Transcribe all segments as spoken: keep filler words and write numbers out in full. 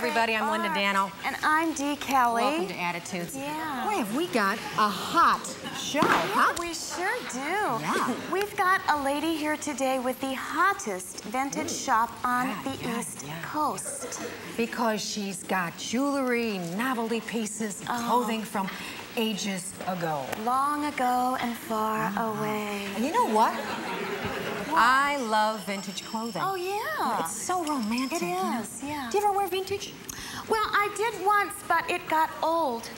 everybody. I'm Linda Dano. And I'm Dee Kelly. Welcome to Attitudes. Yeah. Boy, have we got a hot show, Yeah, huh? we sure do. Yeah. We've got a lady here today with the hottest vintage shop on Yeah, the yeah, East yeah. Coast. Because she's got jewelry, novelty pieces, Oh. clothing from ages ago. Long ago and far away. And you know what? I love vintage clothing. Oh, yeah. It's so romantic. It you know? is, yeah. Do you ever wear vintage? Well, I did once, but it got old.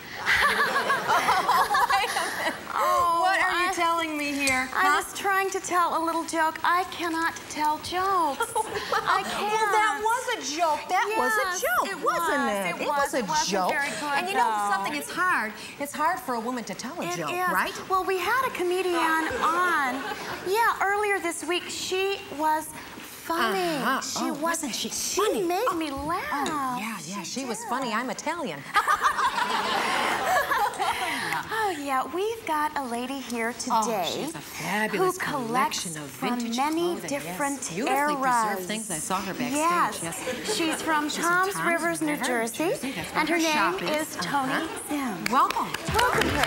Oh, what are you I- telling me here? I was trying to tell a little joke. I cannot tell jokes. I can't. Well, that was a joke. That was Yes, a joke, it wasn't was. it? It It was. was a It wasn't joke. very good, And you know though. something? It's hard. It's hard for a woman to tell a It joke, is. right? Well, we had a comedian on. Yeah, earlier this week. She was funny. Uh-huh. She Oh, was, wasn't she She funny? made Oh. me laugh. Oh, yeah, yeah. She, was did. funny. I'm Italian. Oh, yeah. We've got a lady here today Oh, she's a fabulous who collects collection of vintage from many clothing, different yes. Beautifully eras. preserved things. I saw her backstage, Yes. yes. She's from She's in Toms Toms Rivers, New River, Jersey, Jersey. That's where and her, her name shop is, is. Tony Uh-huh. Sims. Welcome. Welcome her.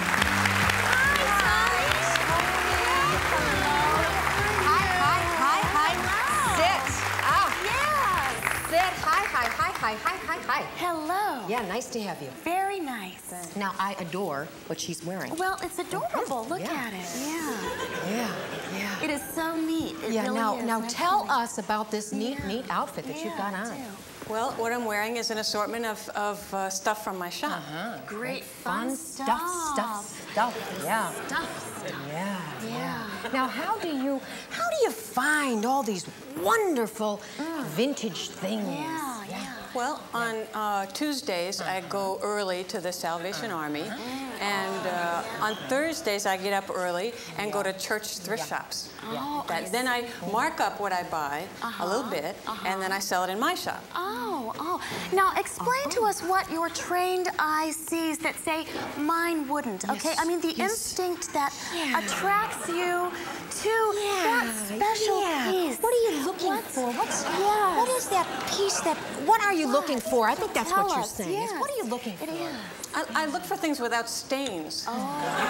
Hi, hi, hi, hi. Sit. Oh, Yes. sit. Hi, hi, hi, hi, hi, hi, hi. Hello. Yeah, nice to have you. Very nice. Now, I adore what she's wearing. Well, it's adorable. Look Yeah. at it. Yeah. Yeah, yeah. It is so neat. It Yeah, really now, is. now Nice tell to meet us about this neat, Yeah. neat outfit that you've got Yeah, on. do. Well, what I'm wearing is an assortment of, of uh, stuff from my shop. Uh-huh. Great Fun fun stuff, stuff, stuff. Yeah. Stuff. Yeah, Yeah. Now, how do you, how do you find all these wonderful vintage things? Yeah, yeah. Well, on uh, Tuesdays, I go early to the Salvation Army. And uh, on Thursdays, I get up early and go to church thrift shops. Oh, That- I then I mark up what I buy a little bit, and then I sell it in my shop. Oh, oh. Now, explain to us what your trained eye sees that say mine wouldn't, okay? I mean, the yes. instinct that Yeah. attracts you to that special yeah. piece. What are you looking What's- for? What's, Yes. What is that piece that, what are you looking for? I think that's Tell what you're us, saying. is yes. What are you looking for? It is. I, I look for things without stains. Yeah.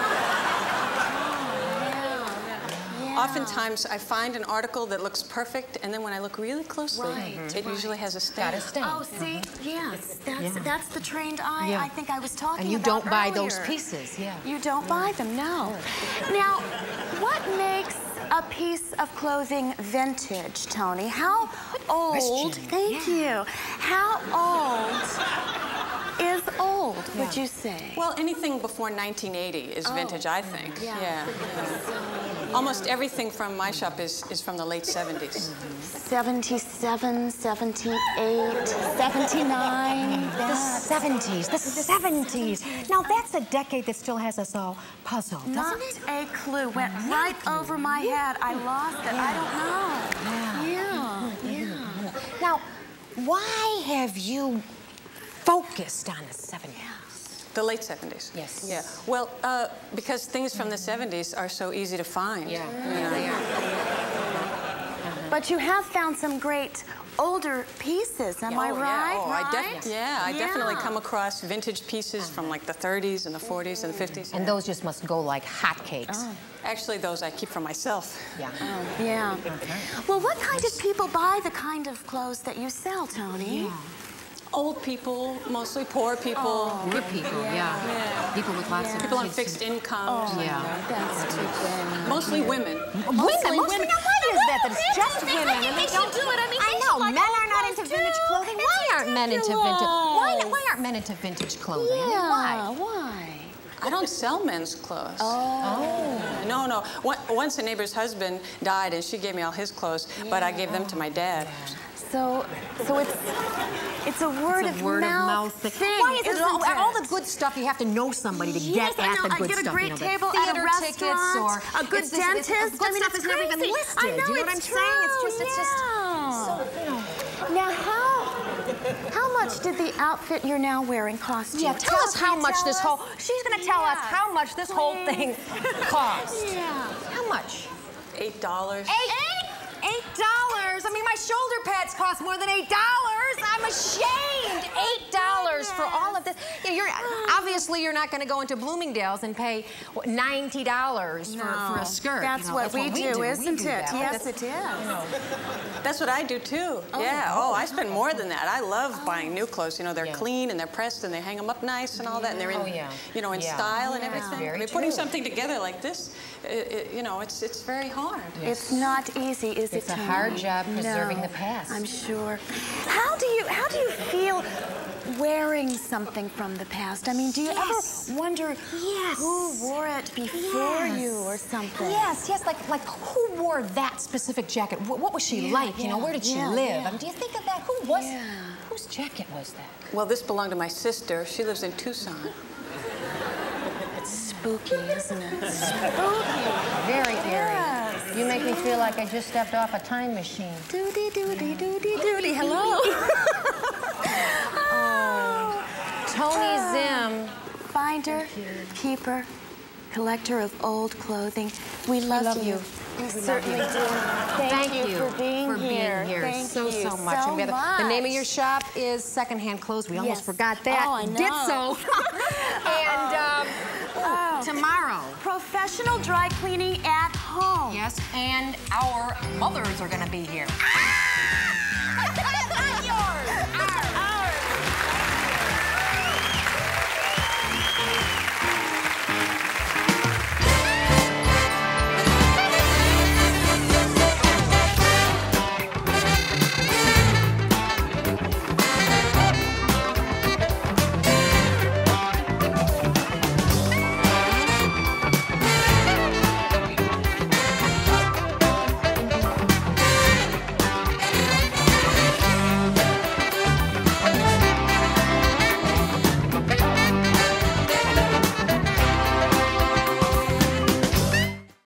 Oftentimes, I find an article that looks perfect, and then when I look really closely, Right, it usually has a stain. Got a stain. Oh, see, yes, that's Yeah. that's the trained eye Yeah. I think I was talking And you about don't buy those earlier. pieces, yeah. You don't buy them, no. Now, what makes a piece of clothing vintage, Tony? How old? question. Thank you. How old is old, would you say? Well, anything before nineteen eighty is vintage, I think. yeah. Yeah. Almost everything from my shop is, is from the late seventies. seventy-seven, seventy-eight, seventy-nine. The seventies, the seventies. Now that's a decade that still has us all puzzled, Not doesn't it? a clue. Went right over my head. I lost it. I don't know. Yeah. Yeah. Now, why have you focused on the seventies? The late seventies. Yes. Yeah. Well, uh, because things from the seventies are so easy to find. Yeah. You know? But you have found some great older pieces, am I Oh, right? Yeah, oh, I right? def- yeah, I definitely Yeah. come across vintage pieces from like the thirties and the forties and the fifties. And those just must go like hotcakes. Actually, those I keep for myself. Yeah. Yeah. Well, what kind of people buy the kind of clothes that you sell, Tony? Old people, mostly poor people, Poor people, yeah. Yeah. People with lots of people on kids. fixed incomes. Yeah. That's too bad. Mostly women. Women, mostly women. Now, why is that that it's just women? I think they should do it. I mean, I they know, should like men old are not clothes, into vintage too. clothing. It's Why aren't men into vintage? Why, ridiculous. why aren't men into vintage clothing? I mean, Yeah, why? why? I don't sell men's clothes. Oh. No, no. One- Once a neighbor's husband died, and she gave me all his clothes, but I gave them to my dad. So, so it's it's a word, It's a of, word of mouth mouth thing. thing. Why is it isn't all, it? all the good stuff you have to know somebody to Yes, get I at know. the good I get a stuff? great you know, the table at a theater tickets or restaurant, a good it's just- it's- dentist. Good I mean, stuff it's is never even crazy. listed. I know, you know what it's I'm saying? It's true, just, it's just. yeah. So, you know. Now, how how much did the outfit you're now wearing cost you? Yeah, tell us how me, much tell this us. whole. She's gonna tell us Yeah, how much this whole thing cost. Yeah. How much? Eight dollars. Eight. Eight dollars. I mean, my shoulder pads cost more than eight dollars. I'm ashamed. Eight dollars for all of this. You know, you're obviously you're not going to go into Bloomingdale's and pay what, ninety dollars No, for, for a skirt. That's, you know, what, that's we what we do, do, isn't we do it? that. Yes, That's- it is. You know, That's what I do too. Oh, yeah. oh, Oh, I spend more than that. I love Oh. buying new clothes. You know, they're Yeah. clean and they're pressed and they hang them up nice and all that, and they're in, Oh, yeah. you know, in Yeah. style and Yeah. That's everything. very I mean, putting true. something together like this, it, it, you know, it's it's very hard. It's not easy, is it, It's a Tony? hard job preserving No, the past. I'm sure. How do you how do you feel wearing something from the past? I mean, do you Yes. ever wonder Yes. who wore it before Yes. you or something? Yes, yes, like like who wore that specific jacket? What, what was she Yeah, like? You know, yeah, where did she yeah, live? yeah. I mean, do you think of that? Who was? Yeah. Whose jacket was that? Well, this belonged to my sister. She lives in Tucson. It's spooky, isn't it? Spooky. Very eerie. Yes. You make me feel like I just stepped off a time machine. Doody doody doody doody. Hello. oh. Tony Zim. Finder, keeper, collector of old clothing. We love, love you. you. We We certainly love do. you. Thank, Thank you, you for being for here. being here Thank so, you so much. So And we have the- much. The name of your shop is Secondhand Clothes. We almost Yes. forgot that. Oh, I know. Did so. and um, Oh. tomorrow. Professional dry cleaning at home. Yes, and our mothers are going to be here. Ah!